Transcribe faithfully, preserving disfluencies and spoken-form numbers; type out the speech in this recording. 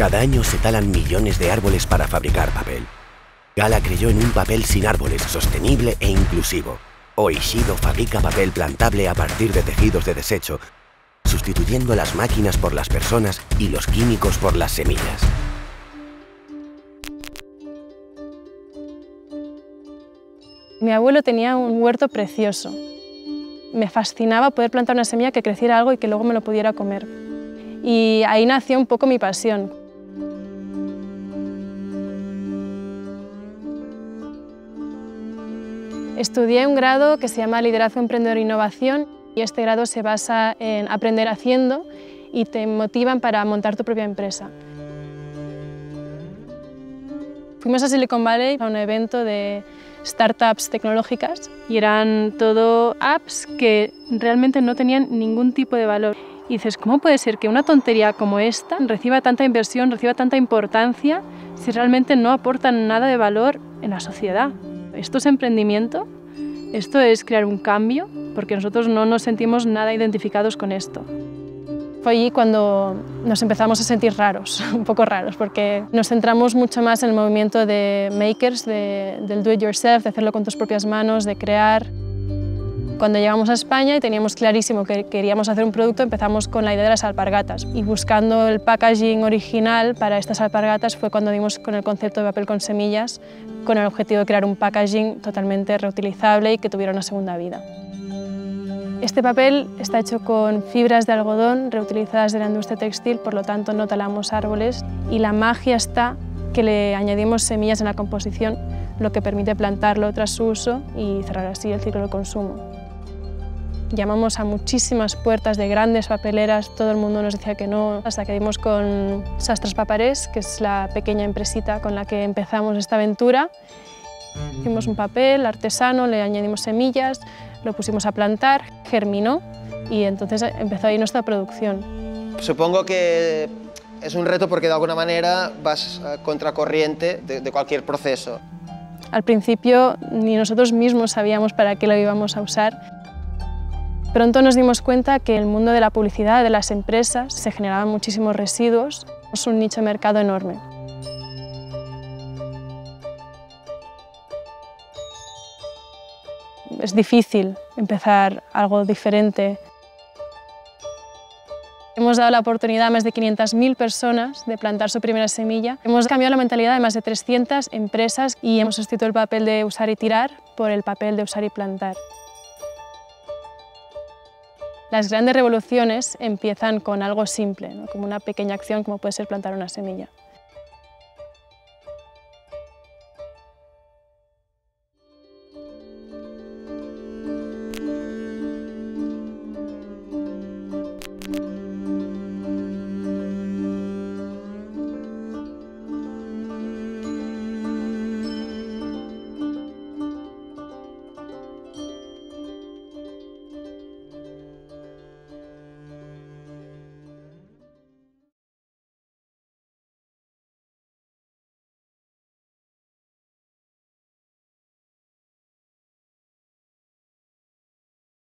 Cada año se talan millones de árboles para fabricar papel. Gala creyó en un papel sin árboles, sostenible e inclusivo. Hoy Shido fabrica papel plantable a partir de tejidos de desecho, sustituyendo las máquinas por las personas y los químicos por las semillas. Mi abuelo tenía un huerto precioso. Me fascinaba poder plantar una semilla que creciera algo y que luego me lo pudiera comer. Y ahí nació un poco mi pasión. Estudié un grado que se llama Liderazgo Emprendedor e Innovación y este grado se basa en aprender haciendo y te motivan para montar tu propia empresa. Fuimos a Silicon Valley a un evento de startups tecnológicas y eran todo apps que realmente no tenían ningún tipo de valor. Y dices, ¿cómo puede ser que una tontería como esta reciba tanta inversión, reciba tanta importancia si realmente no aportan nada de valor en la sociedad? ¿Esto es emprendimiento? ¿Esto es crear un cambio? Porque nosotros no nos sentimos nada identificados con esto. Fue allí cuando nos empezamos a sentir raros, un poco raros, porque nos centramos mucho más en el movimiento de makers, de, del do it yourself, de hacerlo con tus propias manos, de crear. Cuando llegamos a España y teníamos clarísimo que queríamos hacer un producto, empezamos con la idea de las alpargatas. Y buscando el packaging original para estas alpargatas fue cuando dimos con el concepto de papel con semillas, con el objetivo de crear un packaging totalmente reutilizable y que tuviera una segunda vida. Este papel está hecho con fibras de algodón reutilizadas de la industria textil, por lo tanto no talamos árboles, y la magia está que le añadimos semillas en la composición, lo que permite plantarlo tras su uso y cerrar así el ciclo de consumo. Llamamos a muchísimas puertas de grandes papeleras, todo el mundo nos decía que no, hasta que dimos con Sastres Paperers, que es la pequeña empresita con la que empezamos esta aventura. Hicimos un papel artesano, le añadimos semillas, lo pusimos a plantar, germinó y entonces empezó ahí nuestra producción. Supongo que es un reto porque de alguna manera vas a contracorriente de, de cualquier proceso. Al principio ni nosotros mismos sabíamos para qué lo íbamos a usar. Pronto nos dimos cuenta que en el mundo de la publicidad, de las empresas, se generaban muchísimos residuos. Es un nicho de mercado enorme. Es difícil empezar algo diferente. Hemos dado la oportunidad a más de quinientas mil personas de plantar su primera semilla. Hemos cambiado la mentalidad de más de trescientas empresas y hemos sustituido el papel de usar y tirar por el papel de usar y plantar. Las grandes revoluciones empiezan con algo simple, ¿no? Como una pequeña acción como puede ser plantar una semilla.